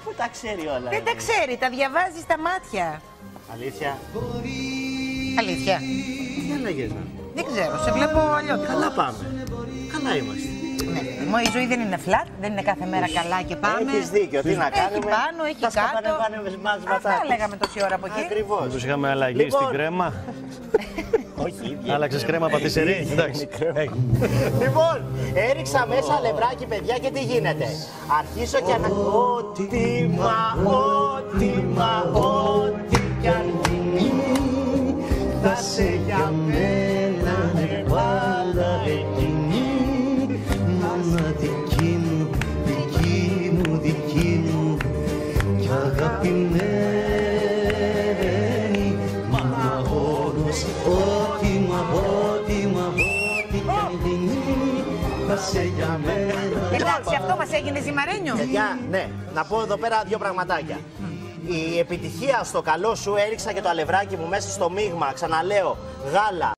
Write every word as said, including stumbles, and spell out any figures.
Πού τα ξέρει όλα. Δεν τα ξέρει, τα διαβάζει στα μάτια. Αλήθεια. Αλήθεια. Τι αλλαγές να. Δεν ξέρω, σε βλέπω αλλιώτικα. Καλά πάμε. Καλά είμαστε. Ναι, μα η ζωή δεν είναι flat, δεν είναι κάθε μέρα καλά και πάμε. Έχεις δίκιο, τι να κάνουμε. Έχει πάνω, έχει τα κάτω. Αυτά λέγαμε τόση ώρα από εκεί. Ακριβώς. Τους είχαμε αλλαγή Λοιπόν. στην κρέμα. Όχι, ίδια. Άλλαξες κρέμα πατησερή. Εντάξει. Έχει. Λοιπόν, έριξα μέσα αλευράκι, παιδιά, και τι γίνεται. Αρχίσω και ανα... Ό,τι μα, ό,τι μα, ό,τι κι αν γίνει, θα σε για μένα είναι πάντα εκείνη. Μοναδική μου, δική μου, δική μου κι αγαπημένη. Μα όλους, ό,τι μα, ό,τι μα, ό,τι κι αν γίνει, θα σε για μένα. Εντάξει, αυτό μας έγινε ζυμαρένιο. Παιδιά, ναι, να πω εδώ πέρα δύο πραγματάκια. Η επιτυχία στο καλό σου έριξα και το αλευράκι μου μέσα στο μείγμα, ξαναλέω, γάλα,